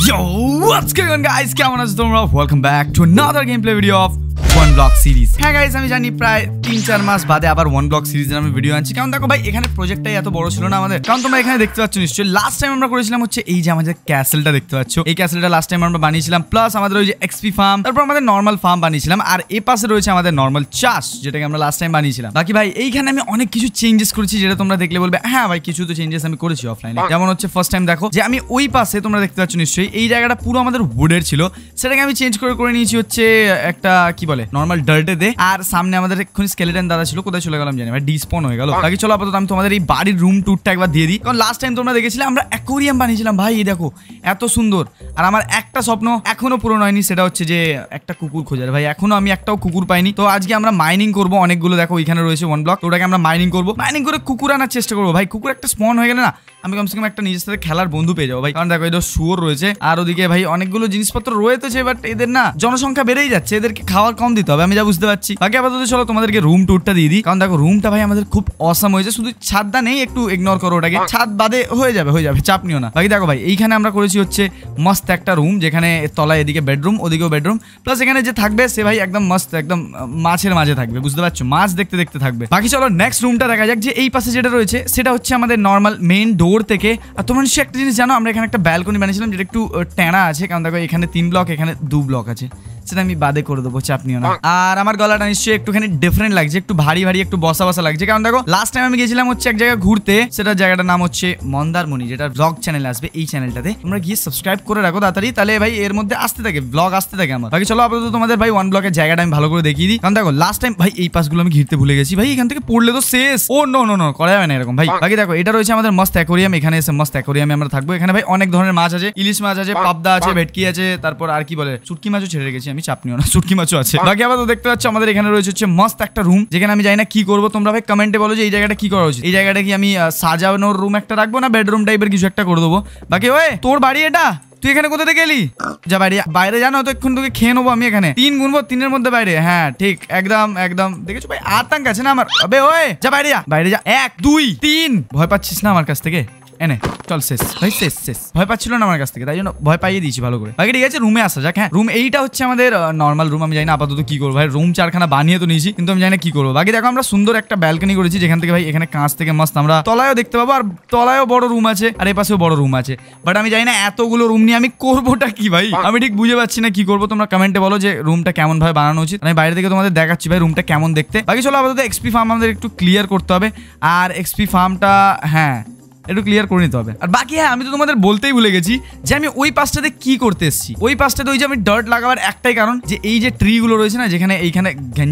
Yo, what's going on guys? কেমন আছো তোমরা? Welcome back to another gameplay video of One Block Series. হ্যাঁ guys, আমি জানি প্রায় 3-4 মাস বাদে আবার One Block Series এর আমি ভিডিও আনছি। কারণ দেখো ভাই, এখানে প্রজেক্টটাই এত বড় ছিল না আমাদের। কারণ তোমরা এখানে দেখতে পাচ্ছ নিশ্চয়ই লাস্ট টাইম আমরা করেছিলাম হচ্ছে এই যে আমাদের ক্যাসেলটা দেখতে পাচ্ছ। এই ক্যাসেলটা লাস্ট টাইম আমরা বানিয়েছিলাম, প্লাস আমাদের ওই যে এক্সপি ফার্ম, তারপর আমাদের নরমাল ফার্ম বানিয়েছিলাম, আর এই পাশে রয়েছে আমাদের নরমাল চাষ, যেটাকে আমরা লাস্ট টাইম বানিয়েছিলাম। বাকি ভাই এইখানে আমি অনেক কিছু চেঞ্জেস করেছি, যেটা তোমরা দেখলে বলবে হ্যাঁ ভাই কিছু তো চেঞ্জেস আমি করেছি অফলাইনে। যেমন হচ্ছে ফার্স্ট টাইম দেখো যে আমি ওই পাশে তোমরা দেখতে পাচ্ছ নিশ্চয়ই এই জায়গাটা পুরো আমাদের উডের ছিল, সেটাকে আমি চেঞ্জ করে নিয়েছি হচ্ছে একটা কি বলে নরমাল ডার্টে দে। আর সামনে আমাদের এখন স্কেলেটন দাদা ছিল, কোথায় চলে গেলাম জানি ভাই, ডিসপন হয়ে গেল। বাকি চলো আপাতত আমি তোমাদের এই বাড়ির রুম ট্যুরটা একবার দিয়ে দিই। কারণ লাস্ট টাইম তোমরা দেখেছিলে আমরা অ্যাকোরিয়াম বানিয়েছিলাম ভাই, এই দেখো এত সুন্দর। আর আমার একটা স্বপ্ন এখনো পূরণ হয়নি, সেটা হচ্ছে যে একটা কুকুর খোঁজার। ভাই এখনো আমি একটাও কুকুর পাইনি। তো আজকে আমরা মাইনিং করবো অনেকগুলো, দেখো ওইখানে রয়েছে ওয়ান ব্লক, ওটাকে আমরা মাইনিং করবো। মাইনিং করে কুকুর আনার চেষ্টা করবো ভাই। কুকুর একটা স্পন হয়ে গেলে না আমি কমসে কম একটা নিজের সাথে খেলার বন্ধু পেয়ে যাবো ভাই। কারণ দেখো এটা শুয়োর রয়েছে, আর ওদিকে ভাই অনেকগুলো জিনিসপত্র রয়েছে, বাট এদের না জনসংখ্যা বেড়েই যাচ্ছে, এদেরকে খাওয়ার কম দিতে হবে, আমি যা বুঝতে পারছি। বাকি আপাতত চলো তোমাদেরকে রুম ট্যুরটা দিয়ে দিই। কারণ দেখো রুমটা ভাই আমাদের খুব অসাম হয়েছে, শুধু ছাদটা নেই, একটু ইগনোর করো ওটাকে, ছাদ বাদে হয়ে যাবে চাপ নিও না। বাকি দেখো ভাই এইখানে আমরা করেছি হচ্ছে মস্ত একটা রুম, যেখানে তলায় এদিকে বেডরুম, ওদিকেও বেডরুম, প্লাস এখানে যে থাকবে সে ভাই একদম মস্ত, একদম মাছের মাঝে থাকবে, বুঝতে পারছো, মাছ দেখতে দেখতে থাকবে। বাকি চলো নেক্সট রুমটা দেখা যাক। যে এই পাশে যেটা রয়েছে সেটা হচ্ছে আমাদের নর্মাল মেইন ডোর থেকে। আর তোমরা নিশ্চয়ই একটা জিনিস জানো, আমরা এখানে একটা ব্যালকনি বানিয়েছিলাম যেটা একটু টেনা আছে। কারণ দেখো এখানে 3 ব্লক, এখানে 2 ব্লক আছে, সেটা আমি বাদে করে দেবো, চাপ নিও না। আর আমার গলাটা নিশ্চয়ই একটুখানি ডিফারেন্ট লাগছে, একটু ভারী ভারী, একটু বসা বসা লাগছে। কারণ দেখো লাস্ট টাইম আমি গেছিলাম হচ্ছে এক জায়গায় ঘুরতে, সেটা জায়গাটার নাম হচ্ছে মন্দারমণি, যেটা ব্লগ চ্যানেলে আসবে। এই চ্যানেলটাতে তোমরা গিয়ে সাবস্ক্রাইব করে রাখো তাড়াতাড়ি, তাহলে ভাই এর মধ্যে আসতে থাকে ব্লগ, আসতে থাকে আমার। বাকি চলো আপাতত তোমাদের ভাই ওয়ান ব্লকের জায়গাটা আমি ভালো করে দেখিয়ে দিই। কারণ দেখো লাস্ট টাইম ভাই এই পাশগুলো আমি ঘিরতে ভুলে গেছি ভাই, এখান থেকে পড়লে তো শেষ। ও নো নো নো, করা যাবে না এরকম ভাই। বাকি দেখো এটা রয়েছে আমাদের মস্ত অ্যাকোরিয়াম, এখানে এসে মস্ত অ্যাকোরিয়ামে আমরা থাকবো। এখানে ভাই অনেক ধরনের মাছ আছে, ইলিশ মাছ আছে, পাবদা আছে, ভেটকি আছে, তারপর আর কি বলে শুটকি মাছও ছেড়ে রেখেছি আমি, চাপ নিও না, শুটকি মাছও আছে। বাকি আপাতত দেখতে পাচ্ছ আমাদের এখানে রয়েছে হচ্ছে মস্ত একটা রুম, যেখানে আমি জানি না কি করবো। তোমরা ভাই কমেন্টে বলো যে এই জায়গাটা কি করা উচিত। এই জায়গাটা কি আমি সাজানোর রুম একটা রাখবো, না বেডরুম টাইপের কিছু একটা করে দেবো। বাকি ওই তোর বাড়ি এটা, তুই এখানে কোথা থেকে গেলি? যা বাইরে জানো তো, এক্ষুন তোকে খেয়ে নেবো আমি। এখানে 3 গুনবো, 3-এর মধ্যে বাইরে। হ্যাঁ ঠিক, একদম একদম দেখেছো ভাই, আতঙ্ক আছে না আমার। আবে ওই যা বাইরে যা 1 2 3। ভয় পাচ্ছিস না আমার কাছ থেকে? এনে চল, শেষ ভাই, শেষ। ভয় পাচ্ছিল না আমার কাছ থেকে, তাই জন্য ভয় পাইয়ে দিয়েছি ভালো করে। বাকি ঠিক আছে, রুমে আসা যাক। হ্যাঁ রুম এইটা হচ্ছে আমাদের নর্মাল রুম। আমি জানি না আপাতত কি করবো ভাই, রুম 4খানা বানিয়ে তো নিয়েছি, কিন্তু আমি জানি না কি করবো। বাকি দেখো আমরা সুন্দর একটা ব্যালকনি করেছি, যেখান থেকে ভাই এখানে কাঁচ থেকে মস্ত আমরা তলায়ও দেখতে পাবো, আর তলায়ও বড় রুম আছে, আর এই পাশেও বড় রুম আছে। বাট আমি জানি না এতগুলো রুম নিয়ে আমি করবোটা কি ভাই, আমি ঠিক বুঝে পাচ্ছি না কি করবো। তোমরা কমেন্টে বলো যে রুমটা কেমন ভাবে বানানো উচিত, আমি বাইরে থেকে তোমাদের দেখাচ্ছি ভাই রুমটা কেমন দেখতে। বাকি চলো আপাতত এক্সপি ফার্ম আমাদের একটু ক্লিয়ার করতে হবে, আর এক্সপি ফার্মটা হ্যাঁ একটু ক্লিয়ার করে নিতে হবে। আর বাকি হ্যাঁ আমি তো তোমাদের বলতেই ভুলে গেছি যে আমি ওই পাশটাতে কি করতে এসেছি। ওই পাশটাতে ওই যে আমি ডার্ট লাগাবার একটাই কারণ, যে এই যে ট্রি গুলো রয়েছে না, যেখানে এইখানে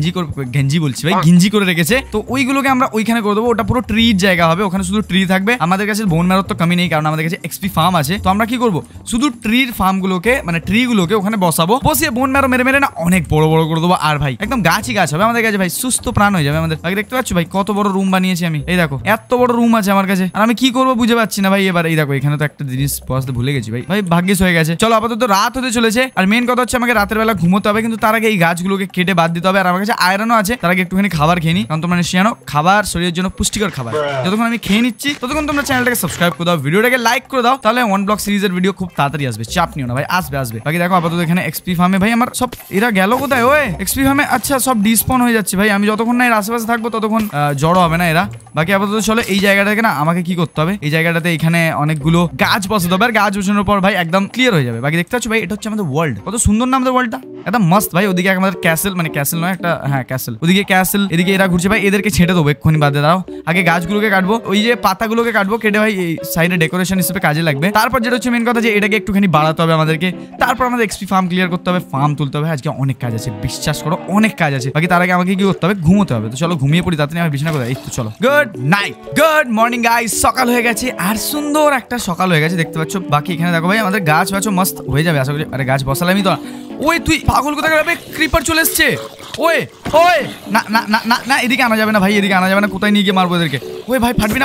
গেঞ্জি করে রেখেছে, তো ওইগুলোকে আমরা ওইখানে করে দেবো। ওটা পুরো ট্রির জায়গা হবে, ওখানে শুধু ট্রি থাকবে। আমাদের কাছে বোন ম্যারোর তো কমি নেই, কারণ আমাদের কাছে এক্সপি ফার্ম আছে। তো আমরা কি করবো, শুধু ট্রির ফার্ম গুলোকে মানে ট্রি গুলোকে ওখানে বসাবো, বসিয়ে বোন ম্যারো মেরে না অনেক বড় বড় করে দেবো। আর ভাই একদম গাছই গাছ হবে আমাদের কাছে ভাই, সুস্থ প্রাণ হয়ে যাবে আমাদের। বাকি দেখতে পাচ্ছ ভাই কত বড় রুম বানিয়েছি আমি, এই দেখো এত বড় রুম আছে আমার কাছে, আর আমি কি করবো বুঝে পাচ্ছি না ভাই। এবার এই দেখো এখানে তো একটা জিনিস বসতে ভুলে গেছি ভাই ভাগ্যিস হয়ে গেছে। চলো আপাতত রাত হতে চলেছে, আর মেন কথা হচ্ছে আমাকে রাতের বেলা ঘুমোতে হবে, কিন্তু তার আগে এই গাছগুলোকে কেটে বাদ দিতে হবে। আর আমার কাছে আয়রনও আছে, তার আগে একটুখানি খাবার খেয়ে নি। কারণ তোমরা নিশ্চয়ই জানো খাবার শরীরের জন্য পুষ্টিকর খাবার। যতক্ষণ আমি খেয়ে নিচ্ছি ততক্ষণ তোমরা চ্যানেলটাকে সাবস্ক্রাইব করে দাও, ভিডিওটাকে লাইক করে দাও, তাহলে ওয়ান ব্লক সিরিজের ভিডিও খুব তাড়াতাড়ি আসবে, চাপ নিও না ভাই, আসবে। বাকি দেখো আপাতত এখানে এক্সপি ফার্মে ভাই আমার সব এরা গেল কোথায়? ওই এক্সপি ফার্মে আচ্ছা সব ডিসপন হয়ে যাচ্ছে ভাই, আমি যতক্ষণ না এর আশেপাশে থাকবো ততক্ষণ জড়ো হবে না এরা। বাকি আপাতত চলো এই জায়গাটাকে না আমাকে কি করতে হবে, এই জায়গাটাতে এখানে অনেকগুলো গাছ বসাতে হবে, আর গাছ বসানোর পর ভাই একদম ক্লিয়ার হয়ে যাবে। বাকি দেখতে পাচ্ছ ভাই এটা হচ্ছে আমাদের ওয়ার্ল্ড, কত সুন্দর না আমাদের ওয়ার্ল্ডটা, একদম মস্ত ভাই। ওদিকে আমাদের ক্যাসেল, মানে ক্যাসেল নয় একটা, হ্যাঁ ক্যাসেল, ওদিকে ক্যাসেল, এদিকে এরা ঘুরছে ভাই, এদেরকে ছেড়ে দেবো এক্ষুনি, বাদে দাও। আগে গাছগুলোকে কাটবো, ওই যে পাতাগুলোকে কাটবো, কেটে ভাই এই সাইডে ডেকোরেশন হিসেবে কাজে লাগবে। তারপর যেটা হচ্ছে মেন কথা, যে এটাকে একটুখানি বাড়াতে হবে আমাদেরকে, তারপর আমাদের এক্সপি ফার্ম ক্লিয়ার করতে হবে, ফার্ম তুলতে হবে। আজকে অনেক কাজ আছে, বিশ্বাস করো অনেক কাজ আছে। বাকি তার আগে আমাকে কি করতে হবে, ঘুমোতে হবে। তো চলো ঘুমিয়ে পড়ি তাড়াতাড়ি, আমার বিছানা কোথায়, এই তো চলো। Good night, good morning guys, সকাল হয়ে গেছে, আর সুন্দর একটা সকাল হয়ে গেছে দেখতে পাচ্ছ। বাকি এখানে দেখো ভাই আমাদের গাছ বাছও মস্ত হয়ে যাবে আশা করি। আরে গাছ বসালামই তো। ওই তুই পাগল কোথায় গেলে, ক্রিপার চলে এসছে। ওই না না না না না, এদিকে আনা যাবে না ভাই, এদিকে আনা যাবে না, কোথায় নিয়ে গিয়ে মারবো এদেরকে। ওই ভাই ফাটবি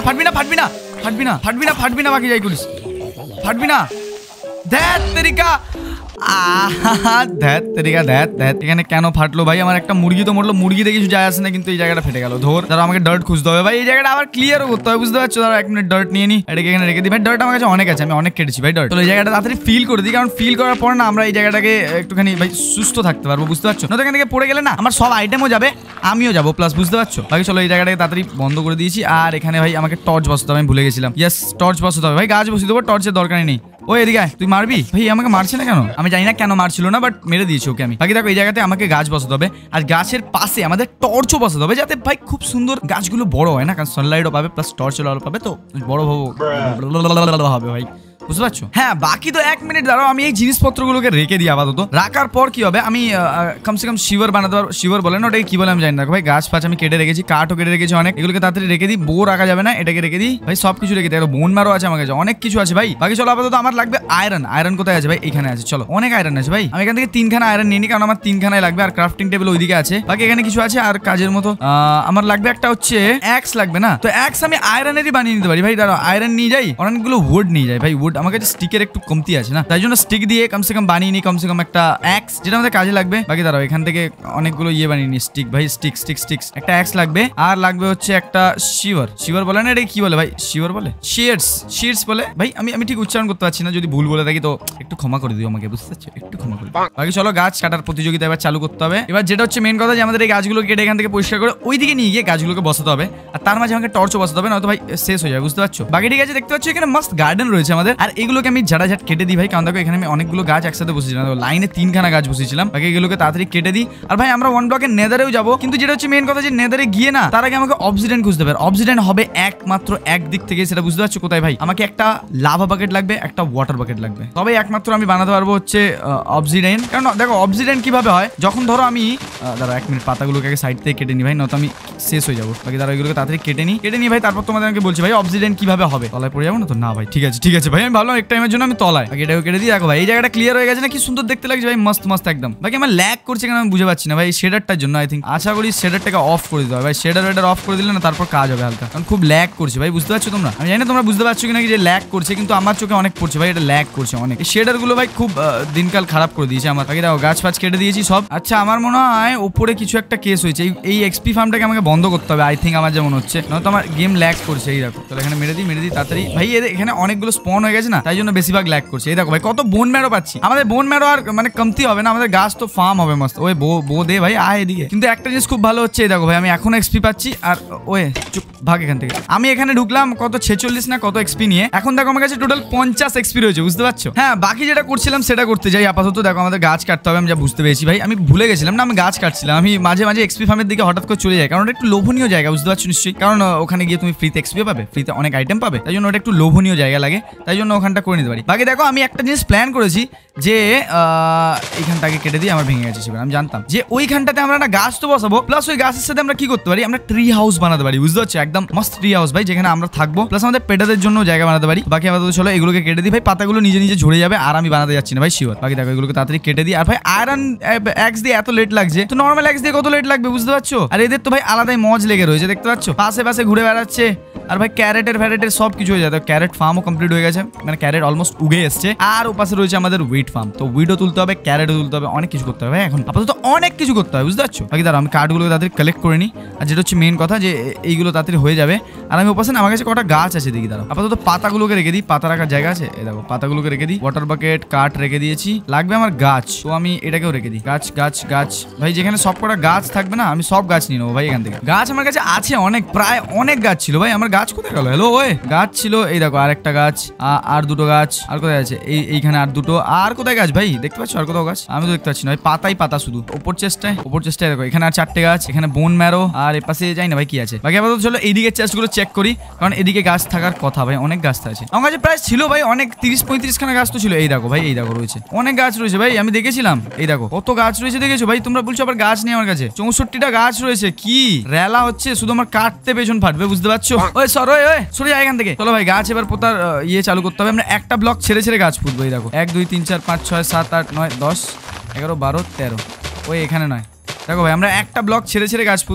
না, বাকি যাই করিস, ফাটবি না। দেখ তেরিকা, এখানে কেন ফাটলো ভাই? আমার একটা মুরগি তো মরলো, মুরগি দেখে কিছু যায় আসে না, কিন্তু এই জায়গাটা ফেটে গেল। ধর ধরো আমাকে ডার্ট খুঁজতে হবে ভাই, এই জায়গাটা আবার ক্লিয়ারও করতে হবে, বুঝতে পারছো? ধরো 1 মিনিট ডার্ট নিয়ে নি, এটাকে এখানে রেখে দিই ভাই। ডার্ট আমার কাছে অনেক আছে, আমি অনেক কেটেছি ভাই ডার্ট। তো এই জায়গাটা তাড়াতাড়ি ফিল করে দিই, কারণ ফিল করার পর না আমরা এই জায়গাটাকে একটুখানি ভাই সুস্থ থাকতে পারবো, বুঝতে পারছো? না তো এখান থেকে পড়ে গেলে না আমার সব আইটেমও যাবে, আমিও যাবো প্লাস, বুঝতে পারছো? বাকি চলো এই জায়গাটাকে তাড়াতাড়ি বন্ধ করে দিয়েছি। আর এখানে ভাই আমাকে টর্চ বসাতে হবে, আমি ভুলে গেছিলাম। ইয়েস, টর্চ বসাতে হবে ভাই, গাছ বসিয়ে দেবো, টর্চের দরকারই নেই। ও এদিকে তুই মারবি ভাই? আমাকে মারছে না কেন? আমি জানি না কেন মারছিল না, বাট মেরে দিয়েছি ওকে আমি। বাকি দেখো এই জায়গাতে আমাকে গাছ বসাতে হবে, আর গাছের পাশে আমাদের টর্চও বসাতে হবে, যাতে ভাই খুব সুন্দর গাছগুলো বড় হয় না, কারণ সানলাইটও পাবে প্লাস টর্চের আলো পাবে, তো বড় হবে ভাই, বুঝতে পারছো? হ্যাঁ, বাকি তো 1 মিনিট দাঁড়াও, আমি এই জিনিসপত্রগুলোকে রেখে দিই আপাতত। রাখার পর কি হবে, আমি কমসে কম শিওর বানাতে পারবো। শিওর বলে না, ওটাকে কি বলে আমি জানি না ভাই। গাছ ফাছ আমি কেটে রেখেছি, কাঠও কেটে রেখেছি অনেক, এগুলোকে তাড়াতাড়ি রেখে দিই। বো রাখা যাবে না, এটাকে রেখে দিই ভাই, সবকিছু রেখে দিই। বোন মারও আছে আমার কাছে, অনেক কিছু আছে ভাই। বাকি চলো আপাতত আমার লাগবে আয়রন। আয়রন কোথায় আছে ভাই? এখানে আছে, চলো। অনেক আয়রন আছে ভাই, আমি এখান থেকে 3খানা আয়রন নিয়ে নিই, কারণ আমার 3খানাই লাগবে। আর ক্রাফটিং টেবিল ওইদিকে আছে। বাকি এখানে কিছু আছে আর কাজের মতো। আমার লাগবে একটা হচ্ছে অ্যাক্স লাগবে না, তো অ্যাক্স আমি আয়রনেরই বানিয়ে নিতে পারি ভাই। দাঁড়াও, আয়রন নিয়ে যাই, অনেকগুলো উড নিয়ে যাই ভাই। উড আমার কাছে স্টিকের একটু কমতি আছে না, তাই জন্য স্টিক দিয়ে কমসে কম বানিয়ে নিই কমসে কম একটা অ্যাক্স, যেটা আমাদের কাজে লাগবে। বাকি দাঁড়াও, এখান থেকে অনেকগুলো ইয়ে বানিয়ে নিই, স্টিক ভাই, স্টিক্স। একটা অ্যাক্স লাগবে, আর লাগবে হচ্ছে একটা শিওর বলে না, এটা কি বলে ভাই? শিওর বলে, শিটস বলে ভাই। আমি ঠিক উচ্চারণ করতে পারছি না, যদি ভুল বলে থাকি তো একটু ক্ষমা করে দিও আমাকে, বুঝতে পারছো? একটু ক্ষমা করে দিও। বাকি চলো গাছ কাটার প্রতিযোগিতা এবার চালু করতে হবে। এবার যেটা হচ্ছে মেন কথা, যে আমাদের এই গাছগুলো কেটে এখান থেকে পরিষ্কার করে ওইদিকে নিয়ে গিয়ে গাছগুলোকে বসাতে হবে, আর তার মাঝে আমাকে টর্চও বসাতে হবে, নয়তো ভাই শেষ হয়ে যাবে, বুঝতে পারছো? বাকি ঠিক আছে, দেখতে পাচ্ছ এখানে মাস্ট গার্ডেন রয়েছে আমাদের, আর এগুলোকে আমি ঝাড়াঝাট কেটে দিই ভাই, কারণ দেখো এখানে আমি অনেকগুলো গাছ একসাথে বসেছিলাম, লাইনে 3খানা গাছ বসেছিলাম। বাকি এগুলোকে তাড়াতাড়ি কেটে দিই। আর ভাই আমরা 1 ব্লকের নেদারেও যাবো, কিন্তু যেটা হচ্ছে মেন কথা, যে নেদারে গিয়ে না তার আগে আমাকে অবসিডিয়ান খুঁজতে হবে। অবসিডিয়ান হবে একমাত্র এক দিক থেকে, সেটা বুঝতে পারছো কোথায় ভাই? আমাকে একটা লাভা বাকেট লাগবে, একটা ওয়াটার বাকেট লাগবে, তবে একমাত্র আমি বানাতে পারবো হচ্ছে অবসিডিয়ান। কারণ দেখো অবসিডিয়ান কিভাবে হয়, যখন ধরো আমি দাঁড়া 1 মিনিট পাতাগুলোকে আগে সাইড থেকে কেটে নিই ভাই, নয়তো আমি শেষ হয়ে যাবো। বাকি দাঁড়া এগুলোকে তাড়াতাড়ি কেটে নিই ভাই, তারপর তোমাদের আমাকে বলছি ভাই অবসিডিয়ান কিভাবে হবে। তলায় পড়ে যাবো না তো? না ভাই, ঠিক আছে ভাই, আমি ভাবলাম এক টাইমের জন্য আমি তলায়। বাকি এটাকে কেটে দিই। দেখো ভাই এই জায়গাটা ক্লিয়ার হয়ে গেছে না, কি সুন্দর দেখতে লাগছে ভাই, মস্ত একদম। বাকি আমার ল্যাগ করছে কেন আমি বুঝে পাচ্ছি না ভাই, শেডারটার জন্য আই থিঙ্ক। আশা করি শেডারটাকে অফ করে দিতে হবে ভাই, শেডার অফ করে দিলে না তারপর কাজ হবে হালকা, কারণ খুব ল্যাগ করছে ভাই, বুঝতে পারছো তোমরা? আমি জানি না তোমরা বুঝতে পারছো কিনা যে ল্যাগ করছে, কিন্তু আমার চোখে অনেক পড়ছে ভাই, এটা ল্যাগ করছে অনেক। এই শেডার গুলো ভাই খুব দিনকাল খারাপ করে দিয়েছে আমার। বাকি দেখো গাছ ফাছ কেটে দিয়েছি সব। আচ্ছা, আমার মনে হয় ওপরে কিছু একটা কেস হয়েছে, এই এক্সপি ফার্মটাকে আমাকে বন্ধ করতে হবে আই থিঙ্ক, আমার যেমন হচ্ছে, নয়তো আমার গেম ল্যাগ করছে। এই দেখো, তাহলে এখানে মেরে দিই তাড়াতাড়ি ভাই। এখানে অনেকগুলো স্পন হয়ে গেছে না, তাই জন্য বেশিরভাগ ল্যাগ করছে। এই দেখো ভাই কত বোন ম্যারো পাচ্ছি, আমাদের বোন ম্যারো আর মানে কমতি হবে না, আমাদের গাছ তো ফার্ম হবে মস্ত। ওই বো দে ভাই, আয় এদিকে। কিন্তু একটা জিনিস খুব ভালো হচ্ছে, এই দেখো ভাই আমি এখনো এক্সপি পাচ্ছি। আর ওই চুপ ভাগ এখান থেকে। আমি এখানে ঢুকলাম কত 46 না কত এক্সপি নিয়ে, এখন দেখো আমার কাছে টোটাল 50 এক্সপি রয়েছে, বুঝতে পারছো? হ্যাঁ, বাকি যেটা করছিলাম সেটা করতে যাই আপাতত। দেখো আমাদের গাছ কাটতে হবে, আমি যা বুঝতে পেরেছি ভাই, আমি ভুলে গেছিলাম না আমি গাছ কাটছিলাম। আমি মাঝে এক্সপি ফার্মের দিকে হঠাৎ করে চলে যাই, কারণ ওটা একটু লোভনীয় জায়গা, বুঝতে পারছো নিশ্চয়ই? কারণ ওখানে গিয়ে তুমি ফ্রিতে এক্সপি পাবে, ফ্রিতে অনেক আইটেম পাবে, তাই জন্য ওটা একটু লোভনীয় জায়গা লাগে, তাই জন্য ওখানটা করে নিতে পারি। বাকি দেখো আমি একটা জিনিস প্ল্যান করেছি, যে এইখানটাকে কেটে দিয়ে আমার ভেঙে গেছে সেবার। আমি জানতাম যে ওইখানটাতে আমরা না গাছ তো বসাবো, প্লাস ওই গাছের সাথে আমরা কি করতে পারি, আমরা ট্রি হাউস বানাতে পারি, বুঝতে পারছো? একদম মস্ত ট্রি হাউস ভাই, যেখানে আমরা থাকবো, প্লাস আমাদের পেটাদের জন্য জায়গা বানাতে পারি। বাকি আমাদের চলো এগুলোকে কেটে দিই ভাই, পাতাগুলো নিজে ঝরে যাবে, আর আমি বানাতে যাচ্ছি না ভাই, শিওর। বাকি দেখো এগুলোকে তাড়াতাড়ি কেটে দিই। আর ভাই আয়রন অ্যাক্স দিয়ে এত লেট লাগছে, তো নর্মাল অ্যাক্স দিয়ে কত লেট লাগবে, বুঝতে পারছো? আর এদের তো ভাই আলাদাই মজ লেগে রয়েছে, দেখতে পাচ্ছ পাশে ঘুরে বেড়াচ্ছে। আর ভাই ক্যারেটের সব কিছু হয়ে যায়। ক্যারেট ফার্মও কমপ্লিট হয়ে গেছে, মানে ক্যারেট অলমোস্ট উগে এসছে। আর ওপাশে রয়েছে আমাদের উইট ফার্ম, তো উইডও তুলতে হবে, ক্যারেটও তুলতে হবে, অনেক কিছু করতে হবে এখন আপাতত, অনেক কিছু করতে হবে, বুঝতে পারছো? বাকি দাঁড়াও আমি কার্ডগুলো তাড়াতাড়ি কালেক্ট করে নিই। আর যেটা হচ্ছে মেন কথা, যে এইগুলো তাড়াতাড়ি হয়ে যাবে। আর আমি ওপাশে আমার কাছে কটা গাছ আছে দেখি, দাঁড়াও আপাতত পাতাগুলোকে রেখে দিই, পাতা রাখার জায়গা আছে, এই দেখো পাতাগুলোকে রেখে দিই। ওয়াটার বাকেট কাঠ রেখে দিয়েছি, লাগবে আমার গাছ, তো আমি এটাকেও রেখে দিই। গাছ ভাই, যেখানে সব কটা গাছ থাকবে না আমি সব গাছ নিয়ে নেবো ভাই এখান থেকে। গাছ আমার কাছে আছে অনেক, প্রায় অনেক গাছ ছিল ভাই। আমার গাছ কোথায় গেল? হ্যালো ওই গাছ ছিল, এই দেখো আর একটা গাছ, আর দুটো গাছ, আর কোথায় আছে? এইখানে আর দুটো, আর কোথায় গাছ ভাই দেখতে পাচ্ছ? আর কোথাও গাছ আমি তো দেখতে পাচ্ছি না ভাই, পাতাই পাতা শুধু। ওপর চেষ্টায় দেখো এখানে আর 4টে গাছ, এখানে বোন ম্যারো, আর এপাশে যাই না ভাই কি আছে। বাকি আপাতত চলো এইদিকে চেস্টগুলো চেক করি, কারণ এদিকে গাছ থাকার কথা ভাই, অনেক গাছ আছে আমার কাছে, প্রায় ছিল ভাই অনেক 30-35 খানা গাছ তো ছিল। এই দেখো ভাই, এই দেখো রয়েছে অনেক গাছ রয়েছে ভাই, আমি দেখেছিলাম। এই দেখো কত গাছ রয়েছে, দেখেছো ভাই? তোমরা বলছো আবার গাছ নেই আমার কাছে, 64টা গাছ রয়েছে। কি রেলা হচ্ছে, শুধু আমার কাটতে পেছন ফাটবে, বুঝতে পারছো? ওই সরে যায় এখান থেকে। চলো ভাই গাছ এবার পোতার চালু করতে হবে। আমরা একটা ব্লক ছেড়ে গাছ পুঁতবো। এই দেখো 1 2 3 4 5 6 7 8 9 10 11 12 13, ওই এখানে নয়। দেখো ভাই আমরা একটা ব্লক ছেড়ে গাছ পুঁতবো,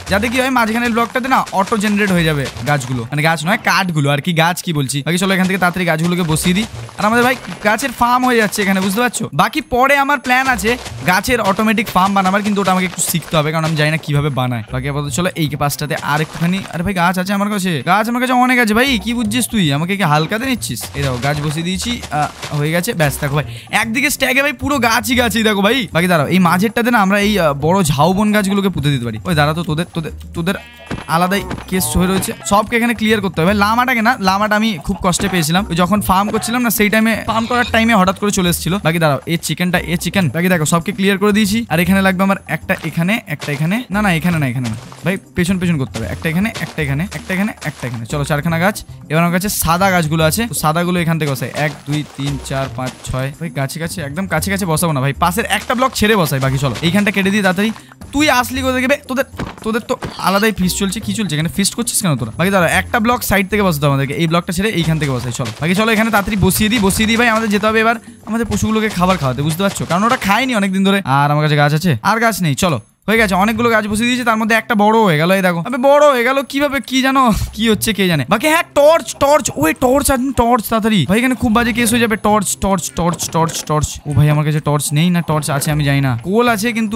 যাতে কি হয় মাঝখানের ব্লকটাতে না অটো জেনারেট হয়ে যাবে গাছগুলো, মানে গাছ নয় কাঠগুলো আর কি, গাছ কি বলছি। বাকি চলো এখান থেকে তাড়াতাড়ি গাছগুলোকে বসিয়ে দিই। আর আমাদের ভাই গাছের ফার্ম হয়ে যাচ্ছে এখানে, বুঝতে পারছো। বাকি পরে আমার প্ল্যান আছে গাছের অটোমেটিক ফার্ম বানাবার, কিন্তু ওটা আমাকে একটু শিখতে হবে কারণ আমি জানি না কিভাবে বানায়। বাকি আপাতত চলো এই পাশটাতে আর একটুখানি। আরে ভাই গাছ আছে আমার কাছে, গাছ আমার কাছে অনেক আছে ভাই, কি বুঝছিস তুই আমাকে কি হালকাতে নিচ্ছিস? এই দেখো গাছ বসিয়ে দিয়েছি, হয়ে গেছে ব্যাস। দেখো ভাই একদিকে স্ট্যাগে ভাই পুরো গাছই গাছই দেখো ভাই। বাকি দাঁড়াও এই মাঝেরটাতে না আমরা এই বড় ঝাউবন গাছগুলোকে পুঁতে দিতে পারি। ওই দাঁড়া তো তোদের আলাদাই কেস হয়ে রয়েছে, সবকে এখানে ক্লিয়ার করতে হবে। লামাটাকে না, লামাটা আমি খুব কষ্টে পেয়েছিলাম যখন ফার্ম করছিলাম না, সেই টাইমে ফার্ম করার টাইমে হঠাৎ করে চলে এসেছিল। বাকি দাঁড়াও এই চিকেন বাকি দেখো সবকে ক্লিয়ার করে দিয়েছি। আর এখানে লাগবে আমার একটা এখানে, একটা এখানে, না এখানে না ভাই, পেছন করতে হবে। একটা এখানে, একটা এখানে, একটা এখানে, একটা এখানে, চলো 4খানা গাছ। এবার আমার কাছে সাদা গাছগুলো আছে, সাদাগুলো এখান থেকে বসাই 1 2 3 4 5 6 ভাই, কাছে একদম কাছে বসাবো না ভাই, পাশের একটা ব্লক ছেড়ে বসাই। বাকি চলো এইখানটা কেটে দিই তাড়াতাড়ি। তুই আসলি কোথায় গেবে? তোদের তো আলাদাই ফিস্ট চলছে, কি চলছে এখানে? ফিস্ট করছিস কেন তোরা? বাকি দাঁড়া একটা ব্লক সাইড থেকে বসাতে হবে আমাদেরকে, এই ব্লকটা ছেড়ে এইখান থেকে বসাই। চলো বাকি চলো এখানে তাড়াতাড়ি বসিয়ে দিই ভাই। আমাদের যেতে হবে এবার আমাদের পশুগুলোকে খাবার খাওয়াতে, বুঝতে পারছো, কারণ ওটা খায়নি অনেকদিন ধরে। আর আমার কাছে গাছ আছে, আর গাছ নেই। চলো হয়ে গেছে, অনেকগুলো গাছ বসিয়ে দিয়েছি, তার মধ্যে একটা বড় হয়ে গেল। এই দেখো বড় হয়ে গেল কিভাবে, কি জানো কি হচ্ছে কে জানে। বাকি হ্যাঁ টর্চ, ওই টর্চ তাড়াতাড়ি ভাই, এখানে খুব বাজে কেস হয়ে যাবে। টর্চ ও ভাই আমার কাছে টর্চ নেই, না টর্চ আছে আমি জানি না। কোল আছে কিন্তু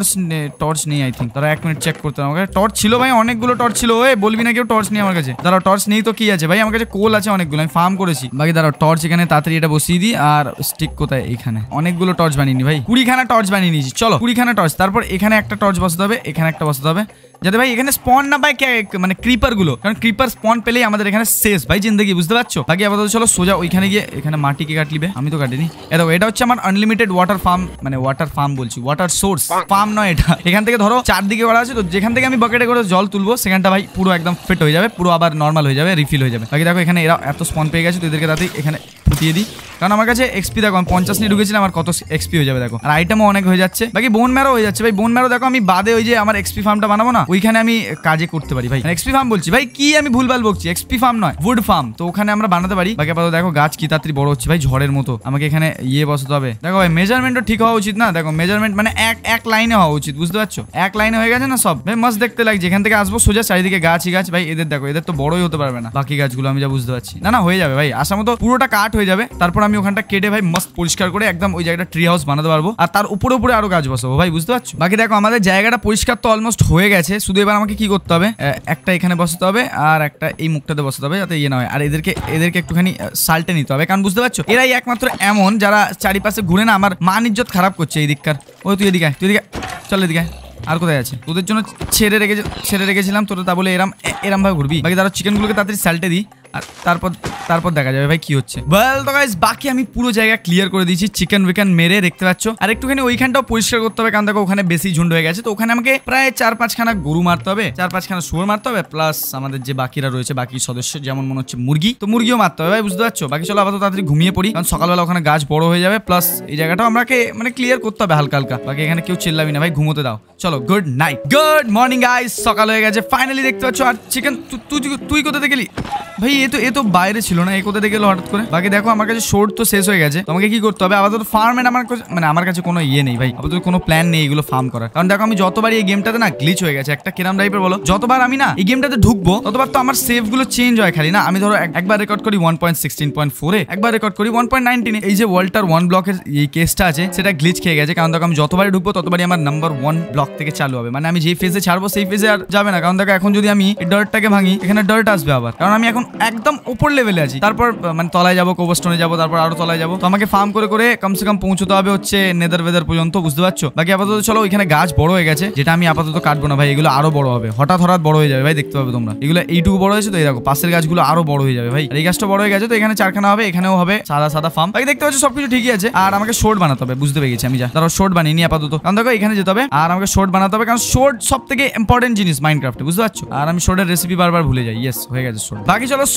টর্চ নেই আই থিঙ্ক। তারা 1 মিনিট চেক করতে হবে। আমার কাছে টর্চ ছিল ভাই, অনেকগুলো টর্চ ছিল। ওই বলবি না কেউ টর্চ নেই আমার কাছে। দাঁড়াও টর্চ নেই তো কি আছে ভাই, আমার কাছে কোল আছে অনেকগুলো, আমি ফার্ম করেছি। বাকি দাঁড়াও টর্চ এখানে তাড়াতাড়ি এটা বসিয়ে দিই। আর স্টিক কোথায়? এখানে অনেকগুলো টর্চ বানিয়ে নি ভাই, 20খানা টর্চ বানিয়ে নিয়েছি। চলো 20খানা টর্চ, তারপর এখানে একটা টর্চ বসাতে হবে, এখানে একটা বসাতে হবে, যাতে ভাই এখানে স্পন না পায় মানে ক্রিপার গুলো, কারণ ক্রিপার স্পন পেলেই আমাদের এখানে শেষ ভাই জিন্দগি, বুঝতে পারছো। বাকি আপাতত চলো সোজা ওইখানে গিয়ে, এখানে মাটি কে কাটলিবে, আমি তো কাটিনি। এটা হচ্ছে আমার আনলিমিটেড ওয়াটার ফার্ম, মানে ওয়াটার ফার্ম বলছি, ওয়াটার সোর্স ফার্ম নয় এটা। এখান থেকে ধরো চারদিকে করা আছে, তো যেখান থেকে আমি বাকেটে করে জল তুলবো সেখানটা ভাই পুরো একদম ফিট হয়ে যাবে, পুরো আবার নর্মাল হয়ে যাবে, রিফিল হয়ে যাবে। বাকি দেখো এখানে এরা এত স্পন পেয়ে গেছে, তো এদেরকে তাতে এখানে ফুটিয়ে দিই, কারণ আমার কাছে এক্সপি দেখো আমি 50 নিয়ে ঢুকেছিলাম, আমার কত এক্সপি হয়ে যাবে দেখো। আর আইটেমও অনেক হয়ে যাচ্ছে। বাকি বোন ম্যারো হয়ে যাচ্ছে ভাই, বোন ম্যারো দেখো আমি বাদে ওই যে আমার এক্সপি ফার্মটা বানাবো না, ওইখানে আমি কাজে করতে পারি ভাই। এক্সপি ফার্ম বলছি ভাই, কি আমি ভুলভাল বকছি, এক্সপি ফার্ম নয় উড ফার্ম, তো ওখানে আমরা বানাতে পারি। বাকি আপাতত দেখো গাছ কি তাড়াতাড়ি বড় হচ্ছে ভাই, ঝড়ের মতো। আমাকে এখানে বসাতে হবে। দেখো ভাই মেজারমেন্টও ঠিক হওয়া উচিত না, দেখো মেজারমেন্ট মানে এক লাইনে হওয়া উচিত, বুঝতে পারছো। এক লাইনে হয়ে গেছে না সব ভাই, মাস্ট দেখতে লাগছে। এখান থেকে আসবো সোজা চারিদিকে গাছই গাছ ভাই। এদের দেখো এদের তো বড়ই হতে পারবে না বাকি গাছগুলো, আমি যা বুঝতে পারছি। না হয়ে যাবে ভাই, আসার মতো পুরোটা কাট হয়ে যাবে। তারপর আমি ওখানটা কেটে ভাই মস্ত পরিষ্কার করে একদম ওই জায়গাটা ট্রি হাউস বানাতে পারবো, আর তার উপরে আরো গাছ বসাবো ভাই, বুঝতে পারছো। বাকি দেখো আমাদের জায়গাটা পরিষ্কার তো অলমোস্ট হয়ে গেছে, শুধু এবার আমাকে কি করতে হবে, একটা এখানে বসাতে হবে আর একটা এই মুখটাতে বসাতে হবে, যাতে না হয়। আর এদেরকে একটুখানি সাল্টে নিতে হবে, কারণ বুঝতে পারছো এরাই একমাত্র এমন যারা চারিপাশে ঘুরে না আমার মান ইজ্জত খারাপ করছে এই দিককার। তুই এদিকে চল এদিকে। আর কোথায় আছে? তোদের জন্য ছেড়ে রেখেছিলাম, তোরা তা বলে এরম ভাবে ঘুরবি। বাকি তারা চিকেনগুলোকে তাড়াতাড়ি সাল্টে দিই, আর তারপর দেখা যাবে ভাই কি হচ্ছে। ওয়েল তো গাইস বাকি আমি পুরো জায়গা ক্লিয়ার করে দিয়েছি, চিকেন উইকেন মেরে, দেখতে পাচ্ছ। আর একটুখানি ওইখানটাও পরিষ্কার করতে হবে, কারণ দেখো ওখানে বেশি ঝুন্ড হয়ে গেছে, তো ওখানে আমাকে প্রায় 4-5খানা গরু মারতে হবে, 4-5খানা শুয়োর মারতে হবে, প্লাস আমাদের যে বাকিরা রয়েছে বাকি সদস্য, যেমন মনে হচ্ছে মুরগিও মারতে হবে ভাই, বুঝতে পারছো। বাকি চলো আপাতত তাড়াতাড়ি ঘুমিয়ে পড়ি, কারণ সকালবেলা ওখানে গাছ বড় হয়ে যাবে, প্লাস এই জায়গাটাও আমাকে মানে ক্লিয়ার করতে হবে হালকা। বাকি এখানে কেউ চিল্লাবি না ভাই, ঘুমোতে দাও। চলো good night, good morning guys, সকাল হয়ে গেছে ফাইনালি, দেখতে পাচ্ছ। আর চিকেন তুই কোথা থেকে গেলি ভাই? এ তো বাইরে ছিল না, এই কোথা থেকে গেলো হঠাৎ করে? বাকি দেখো আমার কাছে শোর্ট তো শেষ হয়ে গেছে, তোমাকে কি করতে হবে আপাতত ফার্মের আমার কাছে কোনো নেই ভাই, আপাতত কোনো প্ল্যান নেই এগুলো ফার্ম করার। কারণ দেখো আমি যতবার এই গেমটাতে না গ্লিচ হয়ে গেছে, একটা কিরাম টাইপের বলো, যতবার আমি না এই গেমটাতে ঢুকবো ততবার তো আমার সেভ গুলো চেঞ্জ হয় খালি না। আমি ধরো একবার রেকর্ড করি 1.16.4 এ, একবার রেকর্ড করি 1.19 এ। এই যে ওয়াল্টার 1 ব্লকের এই কেসটা আছে সেটা গ্লিচ খেয়ে গেছে, কারণ দেখো আমি যতবারই ঢুকবো ততবারই আমার নাম্বার 1 ব্লক থেকে চালু হবে, মানে আমি যেই ফেজে ছাড়বো সেই ফেজে আর যাবে না। কারণ দেখো এখন যদি আমি এই ডার্টটাকে ভাঙি, এখানে ডার্ট আসবে আবার, কারণ আমি এখন একদম উপর লেভেলে আছি। তারপর মানে তলায় যাবো, কোবস্টোনে যাবো, তারপর আরো তলায় যাবো, তো আমাকে ফার্ম করে কমসে কম পৌঁছতে হবে হচ্ছে নেদার ওয়েদার পর্যন্ত, বুঝতে পারছো। বাকি আপাতত চলো ওইখানে গাছ বড় হয়ে গেছে, যেটা আমি আপাতত কাটবো না ভাই, এগুলো আরো বড় হবে, হঠাৎ বড় হয়ে যাবে ভাই, দেখতে পাবে তোমরা। এগুলো এইটুকু বড় হয়েছে, তো এই দেখো পাশের গাছগুলো আরো বড় হয়ে যাবে ভাই। আর এই গাছটা বড় হয়ে গেছে, তো এখানে 4খানা হবে, এখানেও হবে সাদা ফার্ম। বাকি দেখতে পাচ্ছ সবকিছু ঠিকই আছে। আর আমাকে শর্ট বানাতে হবে, বুঝতে পেরেছি আমি, তারপর শর্ট বানিয়ে নি আপাতত, কারণ দেখো এখানে যেতে হবে আর আমাকে শর্ট বানাতে হবে, কারণ শর্ট সব থেকে ইম্পর্টেন্ট জিনিস মাইনক্রাফটে, বুঝতে পারছো। আর আমি শর্টের রেসিপি বারবার ভুলে যাই। ইয়েস হয়ে গেছে শর্ট। বাকি চলো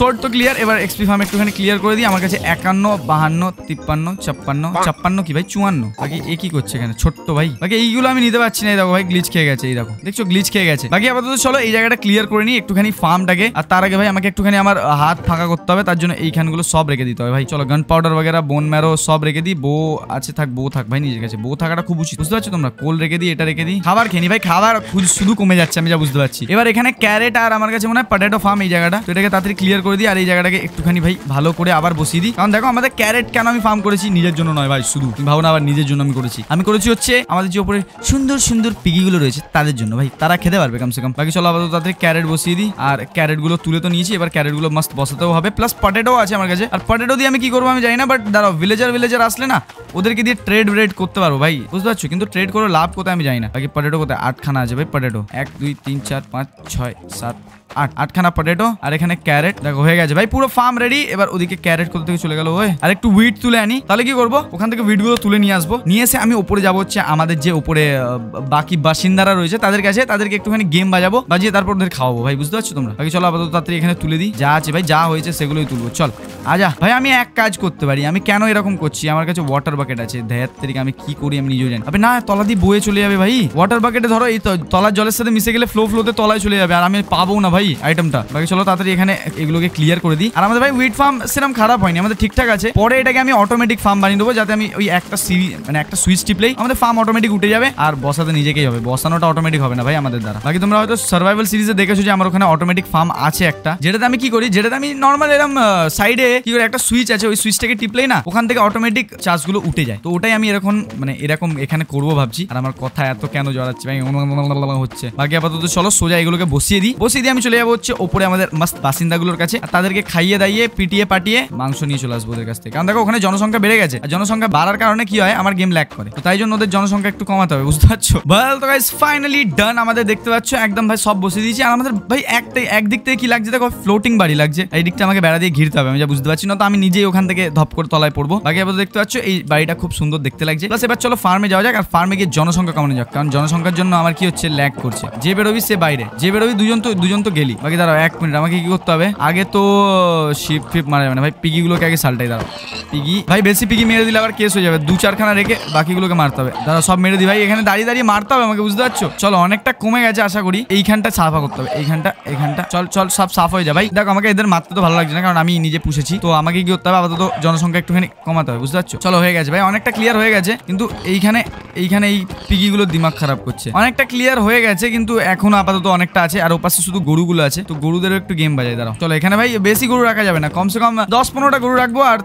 শর্ট তো ক্লিয়ার। এবার এক্সপি ফার্ম একটুখানি ক্লিয়ার করে দিই। আমার কাছে 51, 52, 53, 56 কি ভাই 54। বাকি এ কি করছে এখানে ছোট্ট ভাই? বাকি এইগুলো আমি নিতে পারছি না। এই দেখো ভাই গ্লিচ খেয়ে গেছে। এই দেখো দেখছো গ্লিচ খেয়ে গেছে। বাকি আপাতত চলো এই জায়গাটা ক্লিয়ার করে নিই একটুখানি ফার্মটাকে। আর তার আগে ভাই আমাকে একটুখানি আমার হাত ফাঁকা করতে হবে, তার জন্য এইখানগুলো সব রেখে দিতে হবে ভাই। চলো গান পাউডার বগেরা, বোন ম্যারো সব রেখে দিই। বউ আছে থাক, বউ থাক ভাই নিজের কাছে। বউ থাকাটা খুব উচিত, বুঝতে পারছো তোমরা? কোল রেখে দিই, এটা রেখে দিই। খাবার খেয়ে নি ভাই, খাবার শুধু কমে যাচ্ছে আমি যা বুঝতে পারছি। এবার এখানে ক্যারেট আর আমার কাছে মনে হয় পটেটো ফার্ম এই জায়গাটা, তো এটাকে তাড়াতাড়ি ক্লিয়ার করে দিই। আর এই জায়গাটাকে একটুখানি ভাই ভালো করে আবার বসিয়ে দিই। কারণ দেখো আমাদের ক্যারেট কেন আমি ফার্ম করেছি, নিজের জন্য নয় ভাই শুধু, তুমি ভাবো না আবার নিজের জন্য আমি করেছি হচ্ছে আমাদের যে উপরে সুন্দর সুন্দর পিগিগুলো রয়েছে তাদের জন্য ভাই, তারা খেতে পারবে কমসে কম। বাকি চলো আপাতত তাড়াতাড়ি ক্যারেট বসিয়ে দিই। আর ক্যারেট গুলো তুলে তো নিয়েছি, এবার ক্যারেট গুলো মাস্ট বসাতেও হবে। প্লাস পটেটো আছে আমার কাছে, আর পটেটো দিয়ে আমি কি করবো আমি জানি না, বাট দাঁড়াও ভিলেজার আসলে না ওদেরকে দিয়ে ট্রেড করতে পারবো ভাই, বুঝতে পারছো? কিন্তু ট্রেড করে লাভ কোথায় আমি জানি না। বাকি পটেটো কোথায়? 8খানা আছে ভাই পটেটো। 1 2 3 4 5 6 7 8খানা পটেটো। আর এখানে ক্যারেট দেখো হয়ে গেছে ভাই, পুরো ফার্ম রেডি। এবার ওদিকে ক্যারেট কোথা থেকে চলে গেল ওই। আর একটু উইট তুলে আনি, তাহলে কি করবো ওখান থেকে উইট গুলো তুলে নিয়ে আসবো। নিয়ে এসে আমি উপরে যাবো হচ্ছে আমাদের যে উপরে বাকি বাসিন্দারা রয়েছে তাদের কাছে, তাদেরকে একটুখানি গেম বাজিয়ে তারপর ওদের খাওয়াবো ভাই, বুঝতে পারছো তোমরা? বাকি চলো আপাতত তাড়াতাড়ি এখানে তুলে দিই। যা আছে ভাই যা হয়েছে সেগুলোই তুলবো। চল আজা ভাই, আমি এক কাজ করতে পারি। আমি কেন এরকম করছি, আমার কাছে ওয়াটার বাকেট আছে। ধ্যাত তেরিকা আমি কি করি আমি নিজেও জানি। আবে না, তলা দিয়ে বয়ে চলে যাবে ভাই। ওয়াটার বাকেটে ধরো এই তলার জলের সাথে মিশে গেলে ফ্লোতে তলায় চলে যাবে, আর আমি পাবো না ভাই আইটেমটা। বাকি চলো তাড়াতাড়ি এখানে এগুলোকে ক্লিয়ার করে দিই। আর আমাদের ভাই উইট ফার্ম সেরকম খারাপ হয়নি, আমাদের ঠিকঠাক আছে। পরে এটাকে আমি অটোমেটিক ফার্ম বানিয়ে দেবো, যাতে আমি ওই একটা একটা সুইচ টিপলেই আমাদের ফার্ম অটোমেটিক উঠে যাবে। আর বসাতে নিজেকেই হবে, বসানোটা অটোমেটিক হবে না ভাই আমাদের দ্বারা। বাকি তোমরা হয়তো সার্ভাইভাল সিরিজে দেখেছো যে আমার ওখানে অটোমেটিক ফার্ম আছে একটা, যেটাতে আমি কি করি, যেটাতে আমি নর্মাল এরকম সাইডে কি করে একটা সুইচ আছে, ওই সুইচটাকে টিপলেই না ওখান থেকে অটোমেটিক চার্জগুলো উঠে যায়। তো ওটাই আমি এরকম এরকম এখানে করবো ভাবছি। আর আমার কথা এত কেন জড়াচ্ছে ভাই হচ্ছে। বাকি আপাতত চলো সোজা এগুলোকে বসিয়ে দিই আমি চলে যাবো হচ্ছে ওপরে আমাদের মাস্ত বাসিন্দাগুলোর কাছে। আর তাদেরকে খাইয়ে দাইয়ে পিটিয়ে পাটিয়ে মাংস নিয়ে চলে আসবো ওদের কাছ থেকে। কারণ দেখো ওখানে জনসংখ্যা বেড়ে গেছে, আর জনসংখ্যা বাড়ার কারণে কি হয়, আমার গেম ল্যাগ করে। তো তাই জন্য ওদের জনসংখ্যা একটু কমাতে হবে, বুঝতে পারছো? ওয়েল তো গাইস ফাইনালি ডান। আমাদের দেখতে পাচ্ছ একদম ভাই সব বসিয়ে দিয়েছি। আর আমাদের ভাই একদিক থেকে কি লাগছে দেখো, ফ্লোটিং বাড়ি লাগছে। এই দিকটা আমাকে বেড়া দিয়ে ঘিরতে হবে, আমি যা বুঝতে পারছি না, তো আমি নিজেই ওখান থেকে ধপ করে তলায় পড়বো। বাকি আপাতত দেখতে পাচ্ছ এই বাড়িটা খুব সুন্দর দেখতে লাগছে। প্লাস এবার চলো ফার্মে যাওয়া যাক, আর ফার্মে গিয়ে জনসংখ্যা কমানো যাক। কারণ জনসংখ্যার জন্য আমার কি হচ্ছে, ল্যাগ করছে। যে বেরোবি সে বাইরে, যে বেরোবি দুজন তো গেলি। বাকি দাঁড়াও 1 মিনিট, আমাকে কি করতে হবে আগে তো শিপ মারা যাবে না ভাই, পিগিগুলোকে আগে সালটাই। দাঁড়াও পিগি ভাই, বেশি পিগি মেরে দিলে আবার কেস হয়ে যাবে। 2-4খানা রেখে বাকিগুলোকে মারতে হবে। দাঁড়াও সব মেরে দিই ভাই, এখানে দাঁড়িয়ে মারতে হবে আমাকে, বুঝতে পারছো? চলো অনেকটা কমে গেছে আশা করি। এইখানটা সাফা করতে হবে, এইখানটা চল সব সাফ হয়ে যায় ভাই। দেখো আমাকে এদের মারতে তো ভালো লাগছে না, কারণ আমি নিজে পুষেছি। তো আমাকে কি করতে হবে, আপাতত জনসংখ্যা একটুখানি কমাতে হবে, বুঝতে পারছো? চলো হয়ে গেছে ভাই, অনেকটা ক্লিয়ার হয়ে গেছে। কিন্তু এইখানে এই পিগিগুলো দিমাগ খারাপ করছে। অনেকটা ক্লিয়ার হয়ে গেছে কিন্তু এখনো আপাতত অনেকটা আছে। আর ওপাশে শুধু গরুগুলো আছে, তো গরুদেরও একটু গেম বাজাই। দাঁড়াও চলো এখানে ভাই বেশি গরু রাখা যাবে না, কমসে কম 10-15টা গরু রাখবো। আর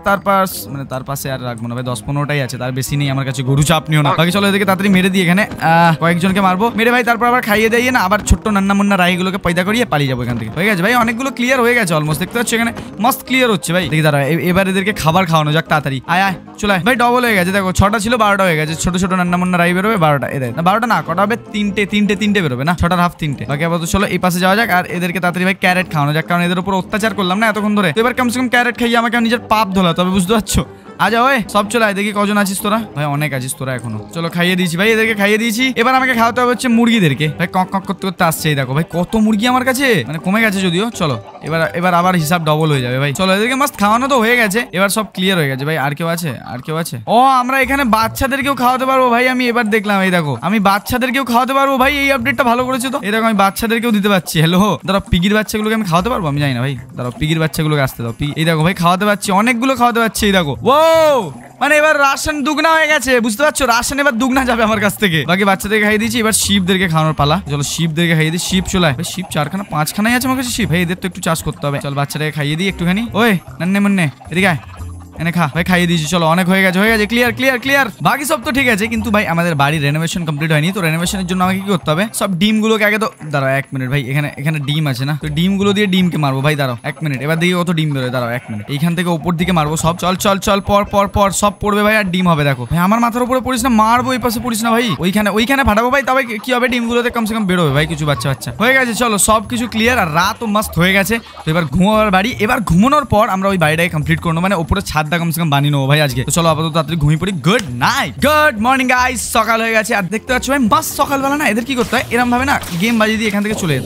তার পাশে আর রাখবো না ভাই, 10-15টাই আছে, তার বেশি নেই আমার কাছে। গরু চাপ নিও না। বাকি চলো এদিকে তাড়াতাড়ি মেরে দিই। এখানে কয়েকজনকে মারবো, মেরে ভাই তারপর আবার খাইয়ে দিয়ে না আবার ছোট্ট নান্না মুন্না রাইগুলোকে পয়দা করিয়ে পালিয়ে যাবো এখান থেকে। হয়ে গেছে ভাই, অনেকগুলো ক্লিয়ার হয়ে গেছে অলমোস্ট, দেখতে পাচ্ছ এখানে মস্ত ক্লিয়ার হচ্ছে ভাই। দেখি দাঁড়া এবার এদেরকে খাবার খাওয়ানো যাক তাড়াতাড়ি। আয় চলে ভাই, ডবল হয়ে গেছে। দেখো 6টা ছিল 12টা হয়ে গেছে। ছোট নান্না মুন্না রাই বেরোবে 12টা, এদের না 12টা না, কটা হবে 3টে বেরোবে না, 6টার হাফ 3টে। বাকি আপাতত চলো এই পাশে যাওয়া যাক। আর এদেরকে তাড়াতাড়ি ভাই ক্যারেট খাওয়ানো যাক, কারণ এদের উপর অত্যাচার করলাম না এতক্ষণ ধরে। তো এবার কমসে কম ক্যারেট খাইয়ে আমাকে নিজের পাপ ধোলা, তবে বুঝতে পারছো? আজ ওই সব চলে আয়, দেখি কজন আছিস তোরা। ভাই অনেক আছিস তোরা এখনো। চলো খাইয়ে দিয়েছি ভাই, এদেরকে খাইয়ে দিয়েছি। এবার আমাকে খাওয়াতে হবে হচ্ছে মুরগিদেরকে। ভাই কক করতে আসছে, এই দেখো ভাই কত মুরগি আমার কাছে, মানে কমে গেছে যদিও। চলো এবার আবার হিসাব ডবল হয়ে যাবে ভাই। চলো এদেরকে মাস্ট খাওয়ানো তো হয়ে গেছে, এবার সব ক্লিয়ার হয়ে গেছে ভাই। আর কেউ আছে? ও আমরা এখানে বাচ্চাদেরকেও খাওয়াতে পারবো ভাই, আমি এবার দেখলাম। এই দেখো আমি বাচ্চাদেরকেও খাওয়াতে পারবো ভাই, এই আপডেটটা ভালো করেছে তো। এই দেখো আমি বাচ্চাদেরকেও দিতে পারছি। হ্যালো দাঁড়াও, পিগির বাচ্চাগুলোকে আমি খাওয়াতে পারবো, আমি জানি না ভাই। দাঁড়াও পিগির বাচ্চাগুলোকে আসতে দাও। এই দেখো ভাই খাওয়াতে পারছি, অনেকগুলো খাওয়াতে পারছি। এই দেখো ও মানে এবার রাশন দুগনা হয়ে গেছে, বুঝতে পারছো? রাশন এবার দুগনা যাবে আমার কাছ থেকে। বাকি বাচ্চাদেরকে খাইয়ে দিয়েছি, এবার শিপদেরকে খাওয়ানোর পালা। চলো শিপদেরকে খাইয়ে দিই। শিপ চলে শিপ 4-5খানাই আছে আমার কাছে শিপ। ভাই এদের তো একটু চাষ করতে হবে। চল বাচ্চাটাকে খাইয়ে দিই একটুখানি। ওই নান্নে মুন্নে এদিকে এনে খা ভাই, খাইয়ে দিয়েছি। চলো অনেক হয়ে গেছে ক্লিয়ার। বাকি সব তো ঠিক আছে, কিন্তু ভাই আমাদের বাড়ির রেনোভেশন কমপ্লিট হয়নি। তো রেনোভেশনের জন্য আমাকে কি করতে হবে, সব ডিমগুলোকে আগে তো দাঁড়াও 1 মিনিট ভাই, এখানে ডিম আছে না, তো ডিমগুলো দিয়ে ডিমকে মারবো ভাই। দাঁড়াও 1 মিনিট, এবার দেখি কত ডিম বেরোয়। দাঁড়াও 1 মিনিট, এইখান থেকে উপর দিকে মারবো সব। চল পর সব পড়বে ভাই, আর ডিম হবে। দেখো ভাই আমার মাথার উপরে পড়িস না, মারবো এই পাশে পড়িস না ভাই। ওইখানে ফাটাবো ভাই, তবে কি হবে ডিমগুলোতে কমসে কম বেরোবে ভাই কিছু বাচ্চা। হয়ে গেছে চলো সব কিছু ক্লিয়ার। আর রাতও মাস্ত হয়ে গেছে। তো এবার ঘুমাবার বাড়ি। এবার ঘুমানোর পর আমরা ওই বাড়িটাকে কমপ্লিট করবো, মানে উপরে ছাদটা কমসে কম বানিয়ে নেবো ভাই আজকে। তো চলো আপাতত তাড়াতাড়ি ঘুমিয়ে পড়ি। গুড মর্নিং গাইস, সকাল হয়ে গেছে। আর দেখতে পাচ্ছ ভাই মাস সকালবেলা না এদের কি করতে হয়, এরকম ভাবে না গেম বাজিয়ে দিয়ে এখান থেকে চলে যেতে হয়।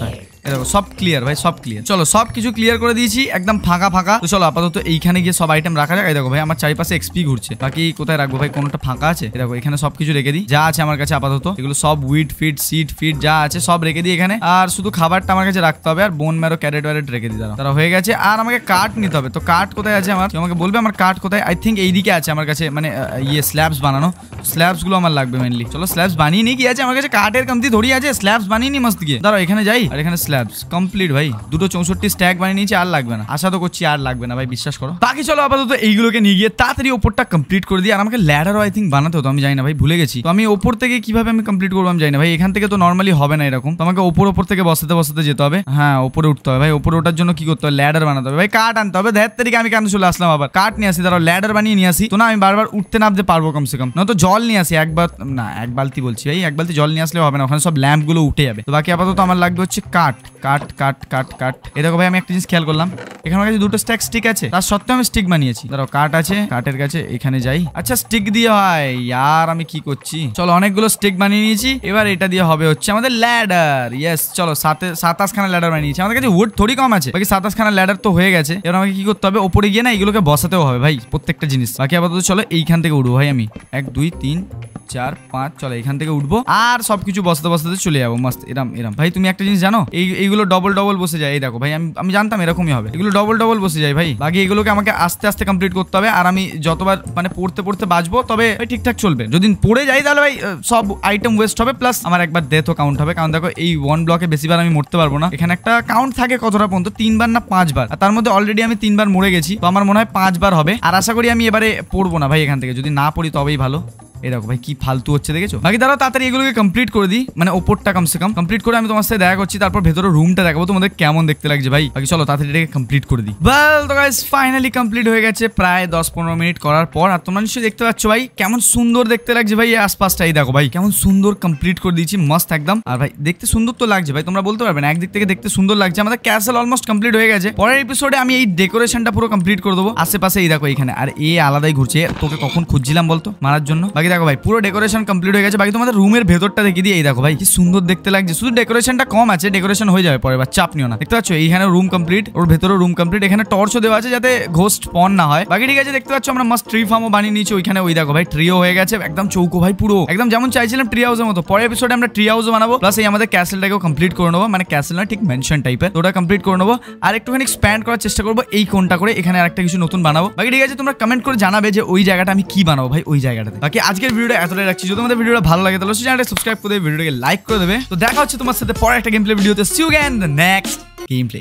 দেখো সব ক্লিয়ার ভাই, সব ক্লিয়ার। চলো সব কিছু ক্লিয়ার করে দিয়েছি, একদম ফাঁকা ফাঁকা। তো চলো আপাতত এইখানে গিয়ে সব আইটেম রাখা যাক। এই দেখো ভাই আমার চারিপাশে এক্সপি ঘুরছে, বাকি কোথায় রাখবো ভাই, কোনটা ফাঁকা আছে? দেখো এখানে সবকিছু রেখে দিই, যা আছে আমার কাছে আপাতত। এগুলো সব উইড ফিড সিড ফিড যা আছে সব রেখে দিই এখানে। আর শুধু খাবারটা আমার কাছে রাখতে হবে, আর বোন ম্যারো ক্যারেট ওয়ারেট রেখে দিই। তারা হয়ে গেছে। আর আমাকে কাঠ নিতে হবে। তো কাঠ কোথায় আছে আমার? আমাকে বলবে আমার কাঠ কোথায়। আই থিঙ্ক এইদিকে আছে আমার কাছে, মানে ইয়ে স্ল্যাবস বানানো। স্ল্যাবস গুলো আমার লাগবে মেনলি। চলো স্ল্যাবস বানিয়ে নিই। কি আছে আমার কাছে? কাঠের কমতি ধরি আছে, স্ল্যাবস বানিয়ে নি মস্ত গিয়ে। দাঁড়াও এখানে যাই, আর এখানে স্ল্যাবস কমপ্লিট ভাই। 264 স্ট্যাক বানিয়ে নিয়েছি, আর লাগবে না। আশা তো করছি আর লাগবে না ভাই, বিশ্বাস করো। বাকি চলো আপাতত এইগুলোকে নিয়ে গিয়ে তাড়াতাড়ি ওপরটা কমপ্লিট করে দিই। আর আমাকে ল্যাডারও আই থিঙ্ক বানাতে হতো, আমি জানি না ভাই, ভুলে গেছি। তো আমি ওপর থেকে কিভাবে আমি কমপ্লিট করবো আমি জানি না ভাই। এখান থেকে তো নর্মালি হবে না এরকম, তো আমাকে ওপর থেকে বসাতে যেতে হবে। হ্যাঁ ওপরে উঠতে হবে ভাই। ওপরে ওঠার জন্য কি করতে হবে? ল্যাডার বানাতে হবে ভাই। কাঠ আনতে হবে। 10 তারিখে আমি কেন চলে আসলাম আবার? কাঠ নিয়ে আসি, তারপর ল্যাডার বানিয়ে নিয়ে আসি। তো না আমি বারবার উঠতে নামতে পারবো কমসে কম। না তো জল নিয়ে আসি একবার, না এক বালতি বলছি ভাই, এক বালতি জল নিয়ে আসলে হবে না, ওখানে সব ল্যাম্প গুলো উঠে যাবে। তো বাকি আপাতত আমার লাগবে হচ্ছে কাঠ কাঠ কাঠ কাঠ কাঠ। এই দেখো ভাই আমি একটা জিনিস খেয়াল করলাম, এখানে আমার কাছে 2টো স্ট্যাক স্টিক আছে, তার সত্ত্বেও আমি স্টিক বানিয়েছি। ধরো কাঠ আছে, কাঠের কাছে এখানে যাই। আচ্ছা স্টিক দিয়ে হয় ইয়ার, আমি কি করছি? চলো অনেকগুলো স্টিক বানিয়ে নিয়েছি, এবার এটা দিয়ে হবে হচ্ছে আমাদের ল্যাডার। ইয়েস চলো 27 খানা ল্যাডার বানিয়ে নিয়েছি। আমাদের কাছে উড থোড়ি কম আছে, বাকি 27 খানা ল্যাডার তো হয়ে গেছে। এবার আমাকে কি করতে হবে? ওপরে গিয়ে না এগুলোকে বসাতেও হবে ভাই, প্রত্যেকটা জিনিস। বাকি আপাতত চলো এইখান থেকে উঠবো ভাই আমি। 1 2 3 4 5 চলো এখান থেকে উঠবো, আর সবকিছু বসাতে চলে যাবো মস্ত। এরম ভাই তুমি একটা জিনিস জানো, এইগুলো ডবল বসে যায়। এই দেখো ভাই আমি জানতাম এরকমই হবে, এগুলো ডবল বসে যায় ভাই। বাকি এগুলোকে আমাকে আস্তে আস্তে কমপ্লিট করতে হবে। আর আমি যতবার মানে পড়তে বাঁচবো তবে ভাই ঠিকঠাক চলবে। যদি পড়ে যাই তাহলে ভাই সব আইটেম ওয়েস্ট হবে, প্লাস আমার একবার ডেথও কাউন্ট হবে। কারণ দেখো এই 1 ব্লকে বেশিবার আমি মরতে পারবো না। এখানে একটা কাউন্ট থাকে কতটা পর্যন্ত, 3 বার না 5 বার। আর তার মধ্যে অলরেডি আমি 3 বার মরে গেছি, তো আমার মনে হয় 5 বার হবে। আর আশা করি আমি এবারে পড়বো না ভাই এখান থেকে, যদি না পড়ি তবেই ভালো। এই দেখো ভাই কি ফালতু হচ্ছে দেখেছো। বাকি তারা তাড়াতাড়ি এগুলোকে কমপ্লিট করে দিই, মানে ওপরটা কমসে কম কমপ্লিট করে আমি তোমার সাথে দেখা করছি। তারপর ভেতরে রুমটা দেখাবো তোমাদের কেমন দেখতে লাগছে ভাই। বাকি চলো তাড়াতাড়ি এটাকে কমপ্লিট করে দিই। ওয়েল তো গাইস ফাইনালি কমপ্লিট হয়ে গেছে প্রায় 10-15 মিনিট করার পর। আর তোমরা নিশ্চয়ই দেখতে পাচ্ছ ভাই কেমন সুন্দর দেখতে লাগছে ভাই এই আশপাশটা। এই দেখো ভাই কেমন সুন্দর কমপ্লিট করে দিয়েছি, মস্ত একদম। আর ভাই দেখতে সুন্দর তো লাগছে ভাই, তোমরা বলতে পারবে না, একদিক থেকে দেখতে সুন্দর লাগছে। আমাদের ক্যাসেল অলমোস্ট কমপ্লিট হয়ে গেছে। পরের এপিসোডে আমি এই ডেকোরেশনটা পুরো কমপ্লিট করে দেবো। আশেপাশে এই দেখো এখানে, আর এ আলাদাই ঘুরছে। তোকে কখন খুঁজছিলাম বলতো মারার জন্য। বাকি দেখো ভাই পুরো ডেকোরেশন কমপ্লিট হয়ে গেছে। বাকি তোমাদের রুমের ভেতরটা দেখিয়ে দিই। এই দেখো ভাই কি সুন্দর দেখতে লাগছে, শুধু ডেকোরেশনটা কম আছে, ডেকোরেশন হয়ে যাবে পরে, চাপ নিও না। দেখতে পাচ্ছ এইখানে রুম কমপ্লিট, ওর ভেতরে রুম কমপ্লিট। এখানে টর্চও দেওয়া আছে যাতে ঘোস্ট স্পন না হয়। বাকি ঠিক আছে দেখতে পাচ্ছ আমরা মাস্ট ট্রি ফার্মও বানিয়ে নিয়েছি ওইখানে। ওই দেখো ভাই ট্রিও হয়ে গেছে একদম চৌকো ভাই, পুরো একদম যেমন চাইছিলাম ট্রি হাউসের মতো। পরের এপিসোডে আমরা ট্রি হাউসও বানাবো, প্লাস এই আমাদের ক্যাসেলটাকেও কমপ্লিট করে নেবো, মানে ক্যাসেল না ঠিক মেনশন টাইপের, ওটা কমপ্লিট করে নেবো। আর একটুখানি এক্সপ্যান্ড করার চেষ্টা করবো এই কোনটা করে, এখানে আরেকটা কিছু নতুন বানাবো। বাকি ঠিক আছে তোমরা কমেন্ট করে জানাবে যে ওই জায়গাটা আমি কি বানাবো ভাই ওই জায়গাটাতে। বাকি আজকের ভিডিওটা এতটাই রাখছি। যদি তোমাদের ভিডিওটা ভালো লাগে তাহলে চ্যানেলটা সাবস্ক্রাইব করে দেবে, ভিডিওটাকে লাইক করে দেবে। তো দেখা হচ্ছে তোমার সাথে পরে একটা গেম প্লে ভিডিওতে। See you again the next game play.